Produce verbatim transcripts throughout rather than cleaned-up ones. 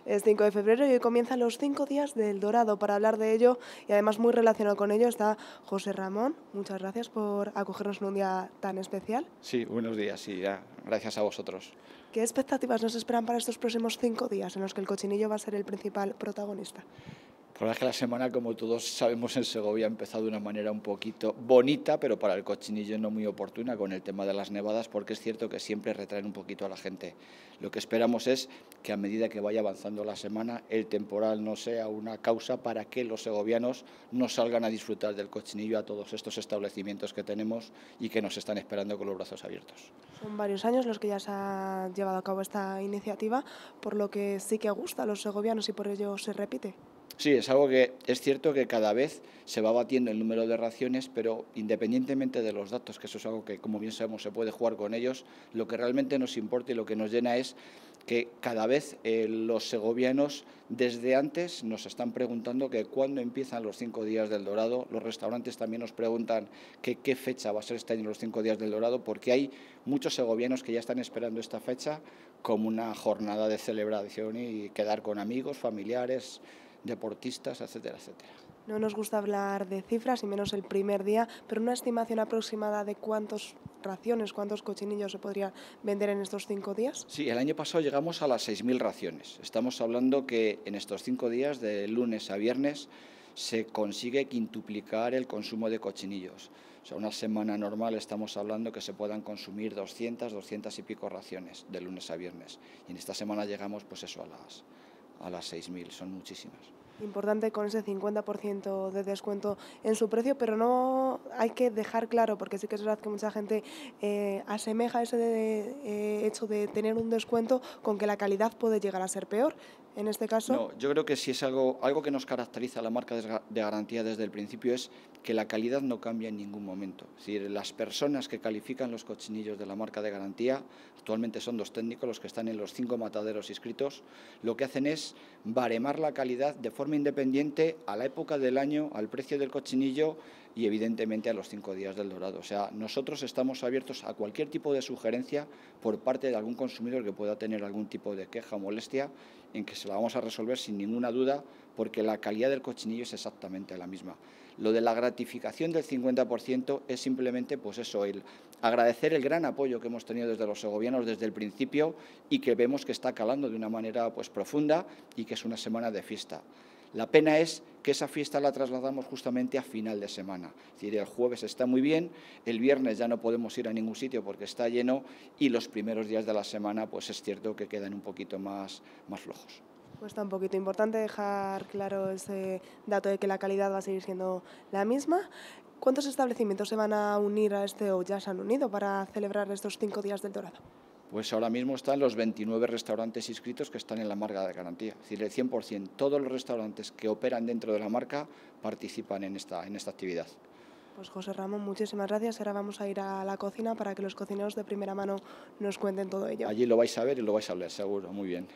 Es cinco de febrero y hoy comienzan los cinco días del Dorado. Para hablar de ello y además muy relacionado con ello está José Ramón. Muchas gracias por acogernos en un día tan especial. Sí, buenos días y ya, gracias a vosotros. ¿Qué expectativas nos esperan para estos próximos cinco días en los que el cochinillo va a ser el principal protagonista? La verdad es que la semana, como todos sabemos, en Segovia ha empezado de una manera un poquito bonita, pero para el cochinillo no muy oportuna con el tema de las nevadas, porque es cierto que siempre retraen un poquito a la gente. Lo que esperamos es que a medida que vaya avanzando la semana, el temporal no sea una causa para que los segovianos no salgan a disfrutar del cochinillo a todos estos establecimientos que tenemos y que nos están esperando con los brazos abiertos. Son varios años los que ya se ha llevado a cabo esta iniciativa, por lo que sí que gusta a los segovianos y por ello se repite. Sí, es algo que es cierto que cada vez se va batiendo el número de raciones, pero independientemente de los datos, que eso es algo que, como bien sabemos, se puede jugar con ellos, lo que realmente nos importa y lo que nos llena es que cada vez eh, los segovianos desde antes nos están preguntando que cuándo empiezan los cinco días del Dorado. Los restaurantes también nos preguntan que qué fecha va a ser este año los cinco días del Dorado, porque hay muchos segovianos que ya están esperando esta fecha como una jornada de celebración y quedar con amigos, familiares, deportistas, etcétera, etcétera. No nos gusta hablar de cifras y menos el primer día, pero una estimación aproximada de cuántas raciones, cuántos cochinillos se podría vender en estos cinco días. Sí, el año pasado llegamos a las seis mil raciones. Estamos hablando que en estos cinco días, de lunes a viernes, se consigue quintuplicar el consumo de cochinillos. O sea, una semana normal estamos hablando que se puedan consumir doscientas, doscientas y pico raciones de lunes a viernes. Y en esta semana llegamos pues eso a las a las seis mil, son muchísimas. Importante con ese cincuenta por ciento de descuento en su precio, pero no hay que dejar claro, porque sí que es verdad que mucha gente eh, asemeja ese de, eh, hecho de tener un descuento con que la calidad puede llegar a ser peor. En este caso... No, yo creo que si es algo, algo que nos caracteriza a la marca de garantía desde el principio es que la calidad no cambia en ningún momento. Es decir, las personas que califican los cochinillos de la marca de garantía, actualmente son dos técnicos los que están en los cinco mataderos inscritos, lo que hacen es baremar la calidad de forma independiente a la época del año, al precio del cochinillo y evidentemente a los cinco días del Dorado. O sea, nosotros estamos abiertos a cualquier tipo de sugerencia por parte de algún consumidor que pueda tener algún tipo de queja o molestia, en que se la vamos a resolver sin ninguna duda, porque la calidad del cochinillo es exactamente la misma. Lo de la gratificación del cincuenta por ciento es simplemente pues eso, el agradecer el gran apoyo que hemos tenido desde los segovianos desde el principio y que vemos que está calando de una manera pues profunda y que es una semana de fiesta. La pena es que esa fiesta la trasladamos justamente a final de semana. Es decir, el jueves está muy bien, el viernes ya no podemos ir a ningún sitio porque está lleno y los primeros días de la semana pues es cierto que quedan un poquito más, más flojos. Pues está un poquito importante dejar claro ese dato de que la calidad va a seguir siendo la misma. ¿Cuántos establecimientos se van a unir a este o ya se han unido para celebrar estos cinco días del Dorado? Pues ahora mismo están los veintinueve restaurantes inscritos que están en la marca de garantía. Es decir, el cien por ciento, todos los restaurantes que operan dentro de la marca participan en esta, en esta actividad. Pues José Ramón, muchísimas gracias. Ahora vamos a ir a la cocina para que los cocineros de primera mano nos cuenten todo ello. Allí lo vais a ver y lo vais a oler, seguro. Muy bien.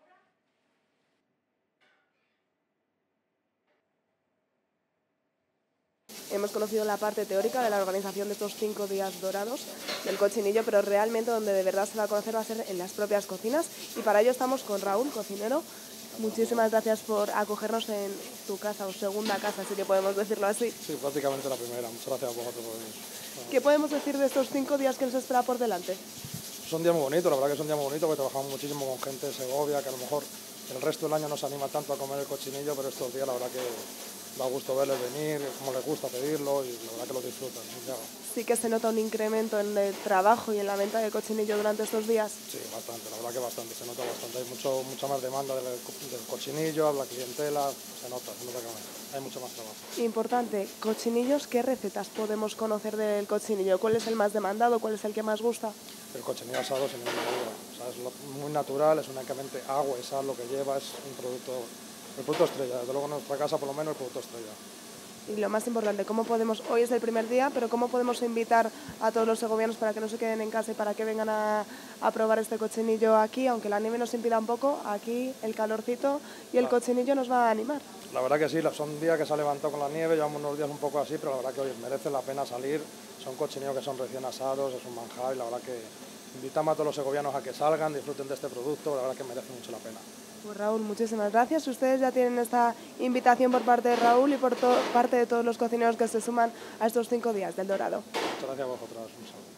Hemos conocido la parte teórica de la organización de estos cinco días dorados del cochinillo, pero realmente donde de verdad se va a conocer va a ser en las propias cocinas. Y para ello estamos con Raúl, cocinero. Muchísimas gracias por acogernos en tu casa, o segunda casa, si que podemos decirlo así. Sí, prácticamente la primera. Muchas gracias a vosotros por venir. ¿Qué podemos decir de estos cinco días que nos espera por delante? Son días muy bonitos, la verdad que son días muy bonitos, porque trabajamos muchísimo con gente de Segovia, que a lo mejor el resto del año no se anima tanto a comer el cochinillo, pero estos días la verdad que da gusto verles venir, cómo les gusta pedirlo y la verdad que lo disfrutan. ¿Sí? Sí que se nota un incremento en el trabajo y en la venta de cochinillo durante estos días. Sí, bastante, la verdad que bastante, se nota bastante. Hay mucho, mucha más demanda del, del cochinillo, la clientela, se nota, se nota que hay mucho más trabajo. Importante, cochinillos, ¿qué recetas podemos conocer del cochinillo? ¿Cuál es el más demandado? ¿Cuál es el que más gusta? El cochinillo asado sin ninguna duda. O sea, es lo, muy natural, es únicamente agua y sal lo que lleva, es un producto, el producto estrella, desde luego en nuestra casa por lo menos el producto estrella. Y lo más importante, ¿cómo podemos, hoy es el primer día, pero cómo podemos invitar a todos los segovianos para que no se queden en casa y para que vengan a, a probar este cochinillo aquí, aunque la nieve nos impida un poco, aquí el calorcito y el cochinillo nos va a animar? La verdad que sí, son días que se ha levantado con la nieve, llevamos unos días un poco así, pero la verdad que hoy merece la pena salir, son cochinillos que son recién asados, es un manjar y la verdad que invitamos a todos los segovianos a que salgan, disfruten de este producto, la verdad que merece mucho la pena. Pues Raúl, muchísimas gracias. Ustedes ya tienen esta invitación por parte de Raúl y por parte de todos los cocineros que se suman a estos cinco días del Dorado. Muchas gracias a vosotras. Un saludo.